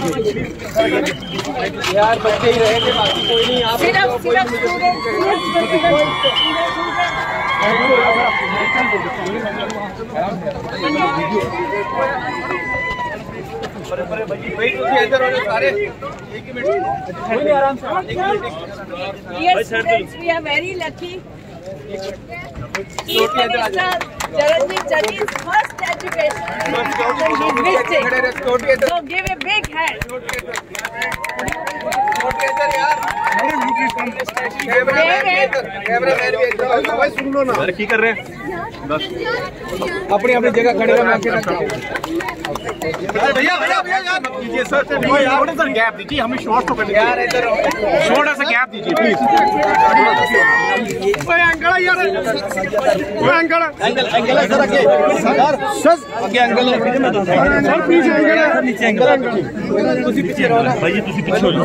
यार बच्चे ही रहेंगे, बाकी कोई नहीं। आप we are very lucky. Charanjit Chani's first education. So give a big hand. की कर रहे हैं अपनी अपनी जगह खड़े रहना। भैया भैया भैया यार दीजिए सर, थोड़ा सा गैप दीजिए हमें, शॉर्ट तो करने यार, इधर थोड़ा सा गैप दीजिए प्लीज। ओए अंकल यार, ओए अंकल एंगल सर आगे, सर आगे एंगल सर, पीछे एंगल है, नीचे एंगल तुसी पीछे रहो ना भाई जी, तुसी पीछे हो जाओ।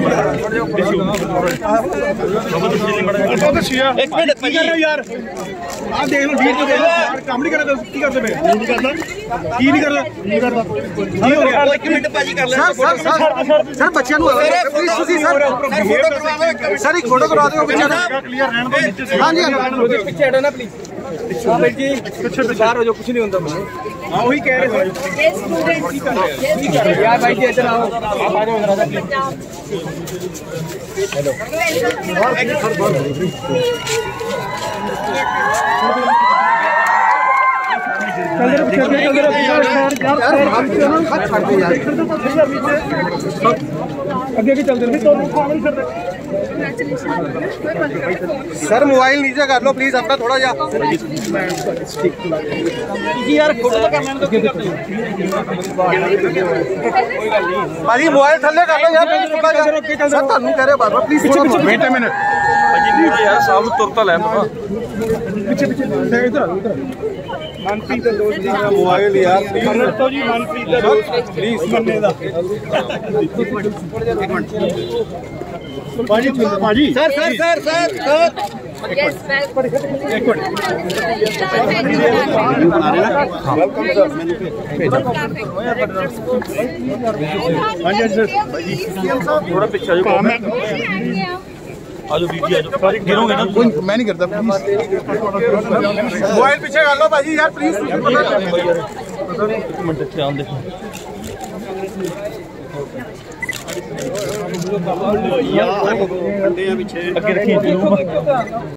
एक मिनट की कर रहे हो यार, आ देख लो वीडियो देख लो यार, काम नहीं कर रहे की करते पे नहीं करना की नहीं करना नहीं करना की हो गया। एक मिनट पाजी कर ले सर सर बच्चियां नु प्लीज तुसी सर फोटो करवा लो, सर एक फोटो करवा दो बच्चा क्लियर रहने दो नीचे से। हां जी पीछे हटो ना प्लीज, हां भाई जी पीछे बाहर हो जाओ, कुछ नहीं होता। हां वही कह रहे हैं ये स्टूडेंट यार, भाई जी इधर आओ, आप आ जाओ जरा सा प्लीज। हेलो सर मोबाइल नीचे कर लो प्लीज अपना थोड़ा जा यार, फोटो तो करना भाजी, मोबाइल थल्ले कर लो यार थोड़ा जा सर, थानू कह रहे बार बार प्लीज वेट अ मिनट यार, साहब तुरता ले पीछे पीछे इधर मनप्रीत का दोस्त जी मोबाइल यार प्लीज तो जी, मनप्रीत का दोस्त प्लीज करने दा एक मिनट पाजी पाजी sir sir sir sir Yes, एक मिनट वेलकम सर। थोड़ा पीछे आ जाओ, आजो दीजिए आजो, गिरोगे ना मैं नहीं करता प्लीज। मोबाइल पीछे कर लो भाजी यार प्लीज, एक मिनट ध्यान देखो यार, पीछे आगे रखिए।